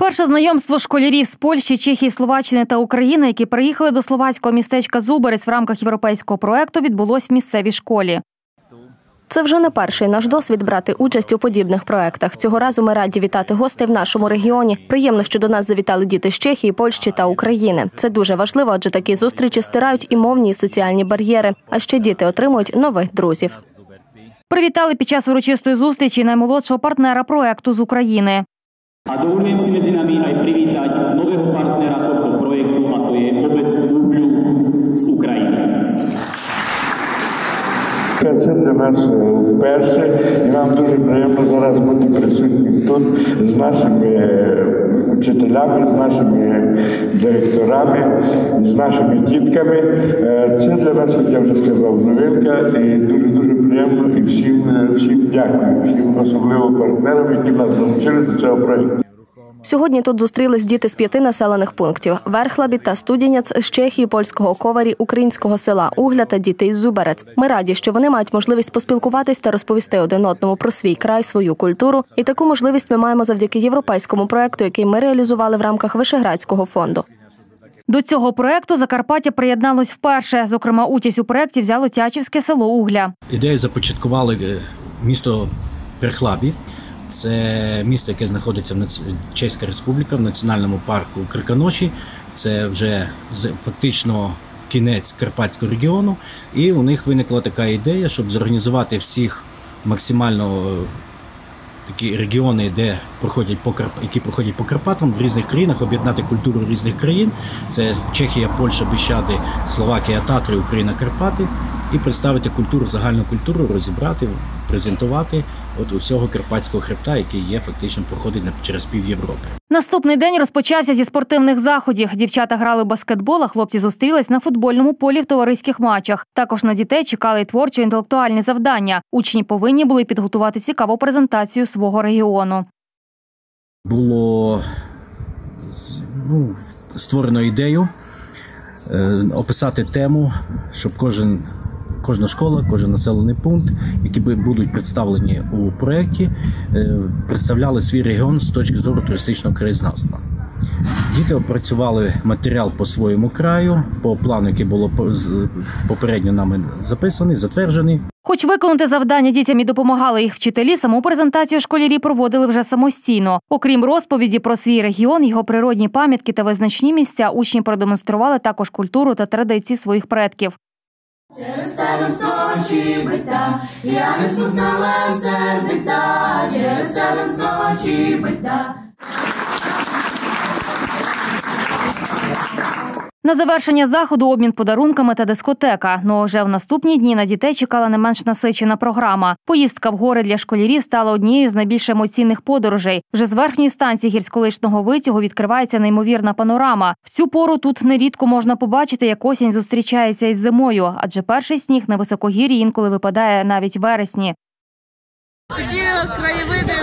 Перше знайомство школярів з Польщі, Чехії, Словаччини та України, які приїхали до словацького містечка Зуберець в рамках європейського проєкту, відбулось в місцевій школі. Це вже не перший наш досвід брати участь у подібних проєктах. Цього разу ми раді вітати гостей в нашому регіоні. Приємно, що до нас завітали діти з Чехії, Польщі та України. Це дуже важливо, адже такі зустрічі стирають і мовні, і соціальні бар'єри. А ще діти отримують нових друзів. Привітали під час урочистої зустрічі наймолодшого партнера проєкту з України. А dovolujem si medzi nami aj privítať nového partnera tohto projektu, a to je obec Uhľu z Ukrajiny. Це для нас вперше, і нам дуже приємно зараз бути присутнім тут з нашими вчителями, з нашими директорами, з нашими дітками. Це для нас, як я вже сказав, новинка, і дуже-дуже приємно, і всім дякую, всім особливо партнерам, які нас залучили до цього проєкту. Сьогодні тут зустрілись діти з 5 населених пунктів – Верхлабі та Студєняц, з Чехії, польського Коварі, українського села Угля та діти із Зуберець. Ми раді, що вони мають можливість поспілкуватись та розповісти один одному про свій край, свою культуру. І таку можливість ми маємо завдяки європейському проєкту, який ми реалізували в рамках Вишеградського фонду. До цього проєкту Закарпаття приєдналось вперше. Зокрема, участь у проєкті взяло Тячівське село Угля. Ідею започаткували місто Верхлабі. Це місто, яке знаходиться в Чеська Республіка, в національному парку Крканоші. Це вже фактично кінець Карпатського регіону. І у них виникла така ідея, щоб зорганізувати всіх максимально такі регіони, які проходять по Карпатам в різних країнах, об'єднати культуру різних країн. Це Чехія, Польща, Біщади, Словакія, Татри, Україна, Карпати. І представити культуру, загальну культуру, розібрати, презентувати от усього Карпатського хребта, який фактично проходить через пів Європи. Наступний день розпочався зі спортивних заходів. Дівчата грали в баскетбол, а хлопці зустрілись на футбольному полі в товариських матчах. Також на дітей чекали й творчо-інтелектуальні завдання. Учні повинні були підготувати цікаву презентацію свого регіону. Було створено ідею описати тему, щоб кожна школа, кожен населений пункт, які будуть представлені у проєкті, представляли свій регіон з точки зору туристичного краєзнавства. Діти опрацювали матеріал по своєму краю, по плану, який було попередньо нами записаний, затверджений. Хоч виконати завдання дітям і допомагали їх вчителі, саму презентацію школярі проводили вже самостійно. Окрім розповіді про свій регіон, його природні пам'ятки та визначні місця, учні продемонстрували також культуру та традиції своїх предків. Через тебе зночі бита, я не смутнала сердита, через тебе зночі бита. На завершення заходу обмін подарунками та дискотека. Ну а вже в наступні дні на дітей чекала не менш насичена програма. Поїздка в гори для школярів стала однією з найбільш емоційних подорожей. Вже з верхньої станції гірськолижного витягу відкривається неймовірна панорама. В цю пору тут нерідко можна побачити, як осінь зустрічається із зимою, адже перший сніг на високогір'ї інколи випадає навіть в вересні. Такі краєвиди,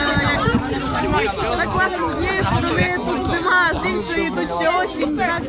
так класно з однієї сторони, тут зима, з іншої тут ще осінь, так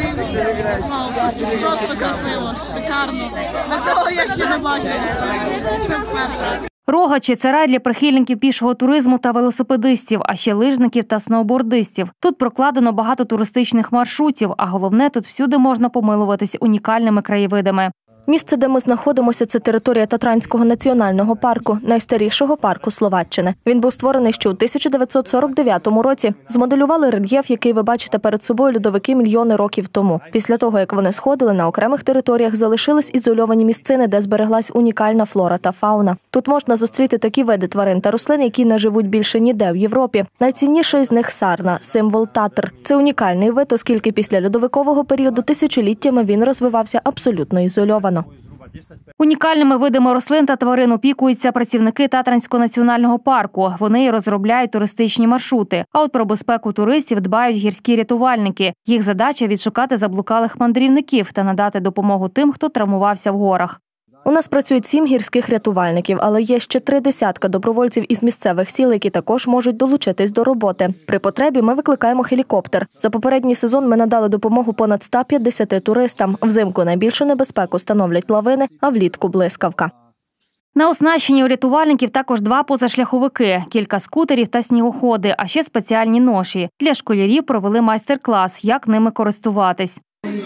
просто красиво, шикарно. Такого я ще не бачила, це вперше. Рогачі – це рай для прихильників пішого туризму та велосипедистів, а ще лижників та сноубордистів. Тут прокладено багато туристичних маршрутів, а головне – тут всюди можна помилуватись унікальними краєвидами. Місце, де ми знаходимося, це територія Татранського національного парку, найстарішого парку Словаччини. Він був створений ще у 1949 році. Змоделювали рельєф, який ви бачите перед собою, льодовики мільйони років тому. Після того, як вони сходили, на окремих територіях залишились ізольовані місцини, де збереглась унікальна флора та фауна. Тут можна зустріти такі види тварин та рослин, які не живуть більше ніде в Європі. Найцінніший з них – сарна, символ Татр. Це унікальний вид, оскільки після льодовикового періоду тисячоліттями він розвивався абсолютно ізольовано. Унікальними видами рослин та тварин опікуються працівники Татранського національного парку. Вони й розробляють туристичні маршрути. А от про безпеку туристів дбають гірські рятувальники. Їх задача – відшукати заблукалих мандрівників та надати допомогу тим, хто травмувався в горах. У нас працюють 7 гірських рятувальників, але є ще 30 добровольців із місцевих сіл, які також можуть долучитись до роботи. При потребі ми викликаємо гелікоптер. За попередній сезон ми надали допомогу понад 150 туристам. Взимку найбільшу небезпеку становлять лавини, а влітку – блискавка. На оснащенні у рятувальників також 2 позашляховики, кілька скутерів та снігоходи, а ще спеціальні ноші. Для школярів провели майстер-клас, як ними користуватись.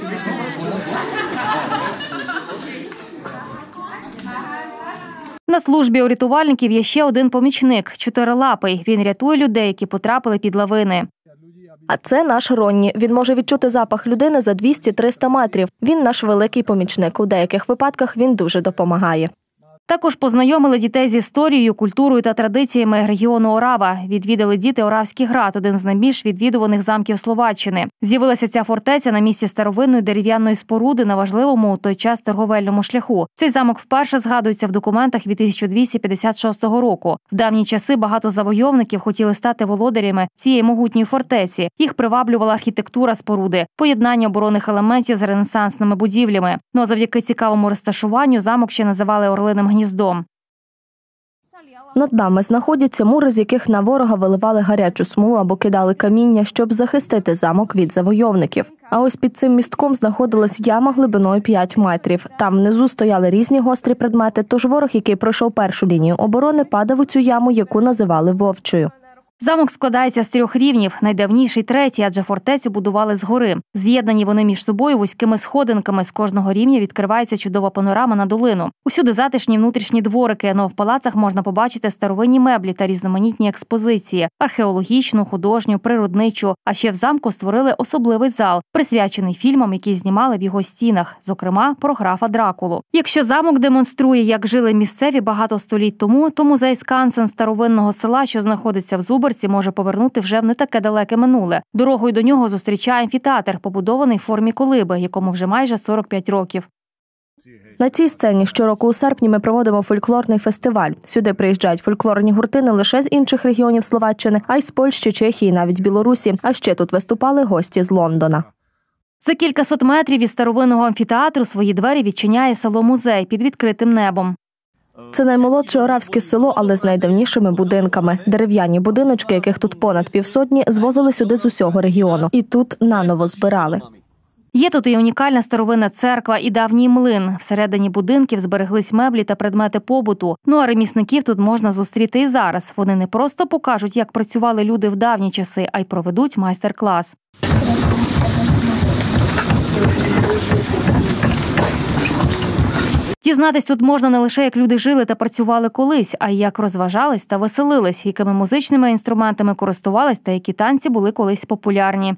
На службі у рятувальників є ще один помічник – чотирилапий. Він рятує людей, які потрапили під лавини. А це наш Ронні. Він може відчути запах людини за 200-300 метрів. Він наш великий помічник. У деяких випадках він дуже допомагає. Також познайомили дітей з історією, культурою та традиціями регіону Орава. Відвідали діти Оравський град – один з найбільш відвідуваних замків Словаччини. З'явилася ця фортеця на місці старовинної дерев'яної споруди на важливому у той час торговельному шляху. Цей замок вперше згадується в документах від 1256 року. В давні часи багато завойовників хотіли стати володарями цієї могутньої фортеці. Їх приваблювала архітектура споруди, поєднання оборонних елементів з ренесансними будівлями. Ну а завдяки цікавому розташуванню замок ще називали Орлиним гніздом. Над нами знаходяться мури, з яких на ворога виливали гарячу смолу або кидали каміння, щоб захистити замок від завойовників. А ось під цим містком знаходилась яма глибиною 5 метрів. Там внизу стояли різні гострі предмети, тож ворог, який пройшов першу лінію оборони, падав у цю яму, яку називали Вовчою. Замок складається з 3 рівнів, найдавніший – 3-й, адже фортецю будували згори. З'єднані вони між собою вузькими сходинками, з кожного рівня відкривається чудова панорама на долину. Усюди затишні внутрішні дворики, но в палацах можна побачити старовинні меблі та різноманітні експозиції – археологічну, художню, природничу. А ще в замку створили особливий зал, присвячений фільмам, які знімали в його стінах, зокрема про графа Дракулу. Якщо замок демонструє, як жили місцеві багато століть тому, то музей Скансен старовинного села, що знаходиться в Зуборці, може повернути вже в не таке далеке минуле. Дорогою до нього зустрічає амфітеатр, побудований в формі колиби, якому вже майже 45 років. На цій сцені щороку у серпні ми проводимо фольклорний фестиваль. Сюди приїжджають фольклорні гурти не лише з інших регіонів Словаччини, а й з Польщі, Чехії, навіть Білорусі. А ще тут виступали гості з Лондона. За кількасот метрів від старовинного амфітеатру свої двері відчиняє село-музей під відкритим небом. Це наймолодше оравське село, але з найдавнішими будинками. Дерев'яні будиночки, яких тут понад 500, звозили сюди з усього регіону. І тут наново збирали. Є тут і унікальна старовинна церква, і давній млин. Всередині будинків збереглись меблі та предмети побуту. Ну а ремісників тут можна зустріти і зараз. Вони не просто покажуть, як працювали люди в давні часи, а й проведуть майстер-клас. Дізнатись тут можна не лише, як люди жили та працювали колись, а й як розважались та веселились, якими музичними інструментами користувались та які танці були колись популярні.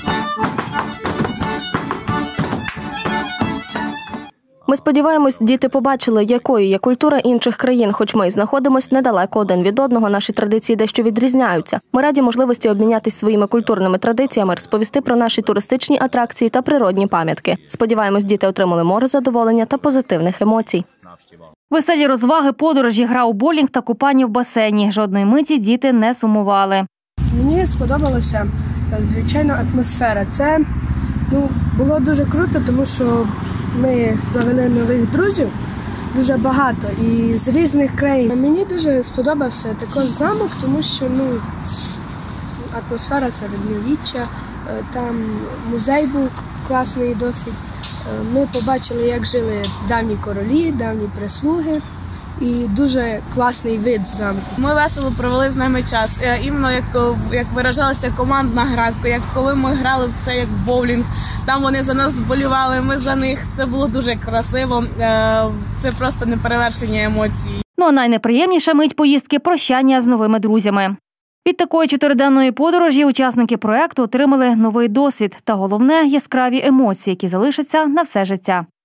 Ми сподіваємось, діти побачили, якою є культура інших країн, хоч ми і знаходимося недалеко один від одного, наші традиції дещо відрізняються. Ми раді можливості обмінятись своїми культурними традиціями, розповісти про наші туристичні атракції та природні пам'ятки. Сподіваємось, діти отримали море задоволення та позитивних емоцій. Веселі розваги, подорожі, гра у боулінг та купання в басейні. Жодної миті діти не сумували. Мені сподобалася, звичайно, атмосфера. Це було дуже круто, тому що ми завели нових друзів, дуже багато, і з різних країн. Мені дуже сподобався також замок, тому що атмосфера середньовіччя, там музей був класний досить. Ми побачили, як жили давні королі, давні прислуги. І дуже класний вид замку. Ми весело провели з ними час. Іменно як виражалася командна гра, як коли ми грали в це як боулінг. Там вони за нас вболівали, ми за них. Це було дуже красиво. Це просто неперевершені емоції. Ну а найнеприємніша мить поїздки – прощання з новими друзями. Від такої 4-денної подорожі учасники проєкту отримали новий досвід та, головне, яскраві емоції, які залишаться на все життя.